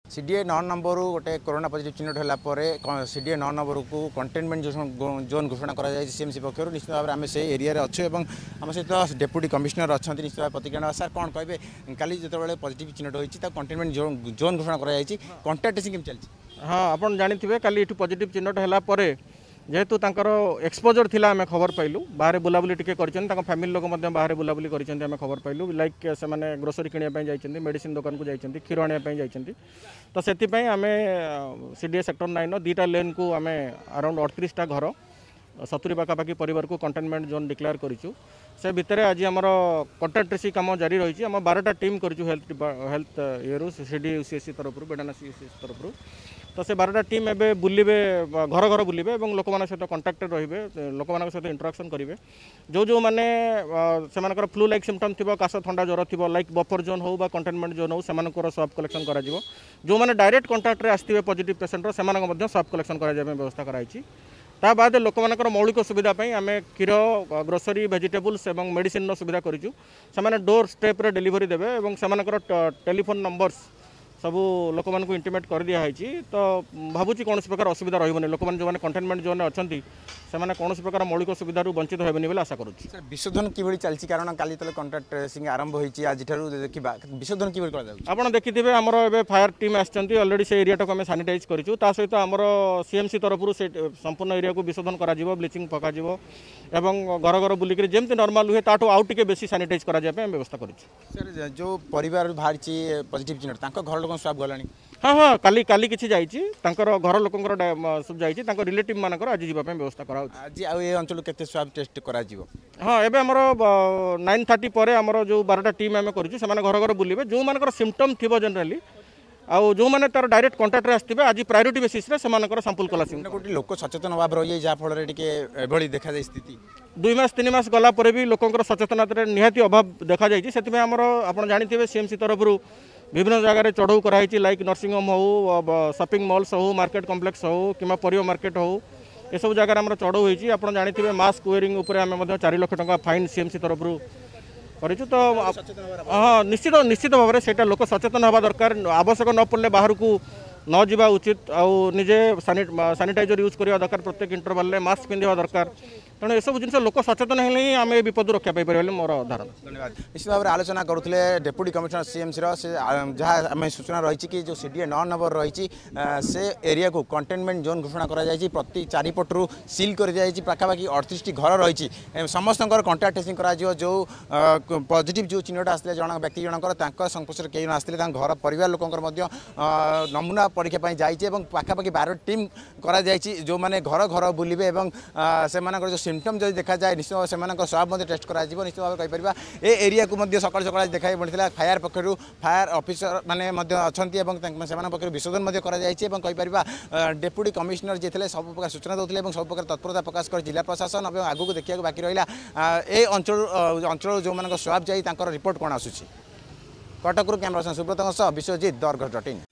CDA 9 number गोटे corona positive चिन्हट है सीडीए 9 नंबर को कंटेनमेंट जोन घोषणा कर सीएमसी पक्षर निश्चित भाव में आम से एरिया अच्छे और आम सहित डेप्यूटी कमिशनर अच्छा निश्चित भाव प्रतिक्रिया सर कौन कहे काली जो पॉजिटिव चिन्हट होती कंटेनमेंट जोन घोषणा कर कंटाक्ट टेस्टिंग केम चलती। हाँ आप जानते काली पॉजिटिव चिन्हट है जेहेतु एक्सपोजर थिला आम खबर पाइलु बाहर बुलाबुली टिके फैमिली लोक बाहर बुलाबुली आम खबर पाइलु लाइक से ग्रोसरी किनापी जाइए मेडिसिन दुकान को जाइए क्षीर आने जाइए तो से आम सीडीए सेक्टर 9 2टा लेन को आम अराउंड 38टा घर 70 पाखापाखि परिवार को कंटेनमेंट जोन डिक्लेयर करूँ से भितर आज आम कंटाक्ट ट्रेसिंग कम जारी रही आम 12टा टीम करूँ हेल्थ ये सीडी यूसीएससी तरफ बेडाना सीयूसीएससी तरफ तो से 12टा टीम एवं बुलवे घर घर बुलवे और लोक सहित कंटाक्ट रे लोक सहित इंटराक्शन करेंगे जो मैंने से फ्लू लाइक सिम्पटम थी काश थंडा ज्वर थी लाइक बफर जोन हो कंटेनमेंट जोन हो से स्वाब कलेक्शन कर जो मैंने डायरेक्ट कंटाक्ट रे आसते पॉजिटिव पेसेंटर से स्वाब कलेक्शन कराया व्यवस्था कराई ता बाद लोक मानकर मौलिक सुविधा आम क्षीर ग्रोसरी वेजिटेबल्स और मेडिसिन सुविधा करूँ से डोर स्टेप रे डिलीवरी देवे और से टेलीफोन नंबर्स सबू लोक मानक इंटिमेट कर दिखाई तो भावुँ कौन प्रकार असुविधा रही लोक जो कंटेनमेंट जोन अच्छा से कौन प्रकार मौलिक सुविधा वंचित होबनी बोले आशा करुच्ची। विशोधन कि चलती कारण काली कंटाक्ट ट्रेसिंग आरंभ होती आज देखा विशोधन कि आप देखिए आमर ए फायर टीम आलरेडी से एरिया को सानिटाइज करूँ ता सहित आमर सीएमसी तरफ से संपूर्ण एरिया को विशोधन कर ब्लीचिंग पक घर घर बुलिक जमी नॉर्मल हुए ताठू आउ टे बेसी सानिटाइज कराया व्यवस्था करूँ। जो परिवार बाहर पॉजिटिव चिन्ह घर लोग स्वाब गलानी हाँ हाँ काली काली किसी जाइए घर लोक सब जाइए रिलेटिव मानकर आज जावाई व्यवस्था करा आज ये अंचल के स्वाब टेस्ट करा हाँ एवं आमर 9:30 पर आमर जो 12टा टीम आम करूँ घर घर बुलवे जो मान सिम्पटम थी जनराली आउ जो मैंने तार डायरेक्ट कंटाक्ट रे आसते आज प्रायोरिटी बेसिस रे से सैंपल कलासी गोटे लोक सचेतन भाव रही जहाँफल देखा जाए स्थिति 2 मास 3 मास गला पर भी लोकंर सचेतनता निहाती अभाव देखा जाइए से आप जानते सीएमसी तरफ विभिन्न जगह चढ़ऊ कराई लाइक नर्सिंग होम हो शॉपिंग मॉल्स हो मार्केट कॉम्प्लेक्स हो कि परिवा मार्केट हो ये सब जगह आम चढ़ऊ होती आप जानते मास्क वेयरिंग उपर आम 4 लाख टंका फाइन सीएमसी तरफ करूँ तो हाँ निश्चित निश्चित भाव में से लोक सचेतन हवा दरकार आवश्यक न पड़े बाहर को न जावा उचित आउ निजे सानिटाइजर यूज करवा दरकार प्रत्येक इंटरवल मास्क पिंधा दरकार तेणु ये सब जिन लोक सचेतन हेले ही आम विपद रक्षा पाई मोर धारणा। धन्यवाद। निश्चित भाव में आलोचना करुले डेप्यूटी कमिशनर सीएमसी जहाँ आम सूचना रही कि जो सीडीए 9 नंबर रही से एरिया को कंटेनमेंट जोन घोषणा कर प्रति 4 पटू सील कर पाखापाखि 38 घर रही समस्त कंटाक्ट टेस्टिंग कर जो पॉजिटिव जो चिन्हटा आसते जन व्यक्ति जनकर संपर्श कई न आसते घर परिवार लोकंर नमूना परीक्षा जाइए पाखापाखि 12 टीम करा जो मैंने घर घर बुलवे से जो सिम्पटम जब देखा जाए निश्चित भाव से स्वाब टेस्ट कर निश्चित भाव कहीपर ए एरिया को सकाल सकाल देखा पड़ा फायर पक्षर फायर ऑफिसर मैंने अच्छा पक्ष विशोधन कहीपर डेप्यूटी कमिशनर जी थे सब प्रकार सूचना दौले सब प्रकार तत्परता प्रकाश कर जिला प्रशासन और आगू देखा बाकी रहा ए अंचल जो स्वाब जाई रिपोर्ट कौन आसूँ कटक कैमरा सुब्रत विश्वजित दरगढ़.in।